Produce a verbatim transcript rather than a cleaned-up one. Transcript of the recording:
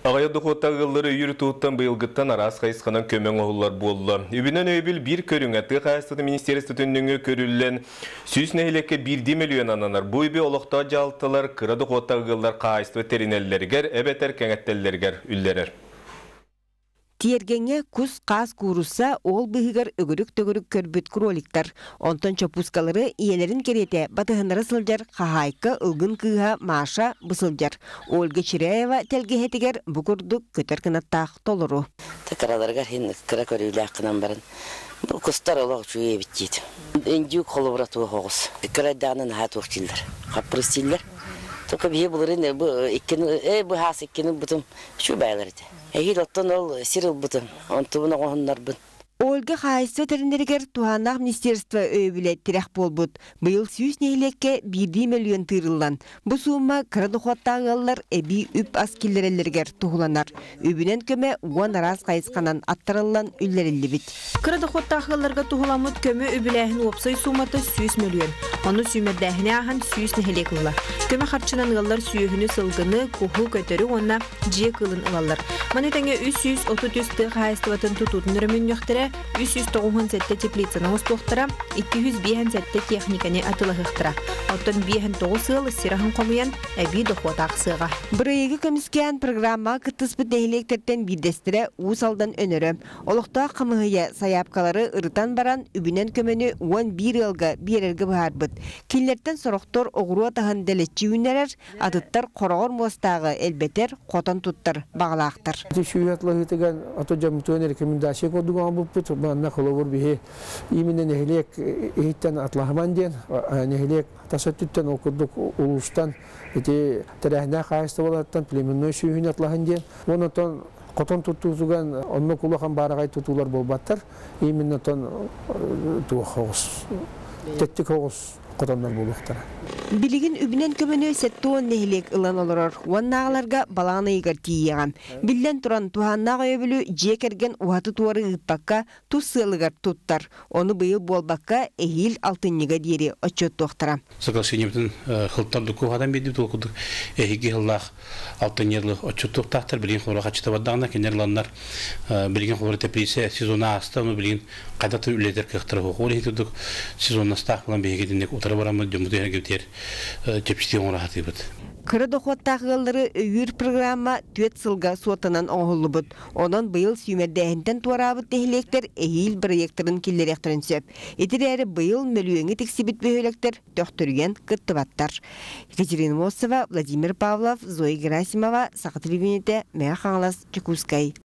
Ағайы дұқоттағылары үйір туыттан бұйылғыттан арас қайысқанан көмен оғылар болды. Үбінен өйбіл бір көріңәтті қайыстығы министерісті түнніңі көрілілен сүйіс нәйлекке бірді миллион ананар. Бұл үбі олықта жалтылар, қыра дұқоттағылар қайысты теринеллергер, әбетер кәңәттеллергер үллерер. Тиергенге күз қаз курусса ол бұғығыр үгірік-түгірік көрбіт кроликтар. Онтан чопускалары иелерін керете батығынары сылжар қағайқы ұлғын кыға маша бұсылжар. Ольга Чиряева тәлгехетігер бұғырдық көтер кінаттақ толыру. Тәкірадарға хен кіра көрілі ақынан барын. Бұл күстар олақ жүйе біттейді. Әндеу қолы бұратуы қоғыз. Кірадағынан хат өқтелдер. Қапыры стелдер. Только бие булырын бу иккен э бу хас иккен бутум шу байларды. Эги доттон ол сирил бутум. Онтубуна гоннар бут. Ольга Хайсы терендергер Туганақ министерство өйбілет тирек болбут. Быйыл сүйіс нейлекке бірді миллион тырылан. Бұ суыма кырдықуаттағылар әбі үп аскелерелергер туғыланар. Үбінен көмі уан арас қайысқанан аттарылан үллерелі бит. Кырдықуаттағыларға туғыламыд көмі үбіләхін опсай суматы сүйіс миллион. Оны сүймәддәхіне ағын сүйіс нехелекілі. Көмі қарчынан ылалар сүйіхіні сылғыны, куху көтері онна жие кылын ылалар. Манетәңе үч жүз отуз тысты қайыстыватын тұтудын үрімін өқтірі үч жүз тогуз сәтте теплицаны остуқтыра, эки жүз беш сәтте техниканы атылығықтыра. Оттан беш тогуз сыл сирахын қомыян әбі доқуатақ сыға. Бірайығы көміскен программа күттіспі дәйлектерден бидестірі ұсалдан өнірі. Олықта қымығыя саяпқалары ұрытан баран үбінен көмені он бір елгі берергі бұғар бұд. Келлерден сұрықтор оғыру атағын дәлетчі үнерер, адыттар қорағыр мостағы әлбетер қотан тұттар бағалақтар. Банна холовор бихе именно нехлек иттен атлахман ден нехлек тасаттыттан окудук улустан эти терехна хайстывалаттан племенной сүйүн атлахан ден онотон котон туттуган онно кулахан барагай тутулар болбаттар именно тон туохос теттик хос котондар болуктар. Билигин үбінен көмені сәттуын нехелек ұлан олырыр. Уаннағыларға баланы егір тиеған. Билден тұран туғаннағы өбілі жекерген уаты туары ұтпаққа тұс сылығар тұттар. Оны бұйыл болбаққа әйіл алтыннеға дейірі отчет тоқтыра. Соглашениемтен қылттарды көғадан беді толқыдық. Әйгі ғыллақ алтыннерлі отчет тоқтақтар. Білген қоры қачыта баддағына кенерланлар. Білген қоры тәпіресі сезона асты. Оны білген қайдаты үлетер кіқтірі қоғыр етудік. Сезонна стақ білан бейгедіндек отыра барамы дөмді әргеутер. Кыры доқуаттағылары өйір программа төт сылға суатынан оңғылы бұд. Онын бұйыл сүймәддәхінтен туарабыд дәхілектер әйіл проекторын келдеректерін сөп. Етір әрі бұйыл мөлуеңі тексібіт бөхелектер төқтірген күттібаттар. Екатерина Мосова, Владимир Павлов, Зоя Герасимова, Сақы телевидениеде Мәя Қаңлас, Чекускай.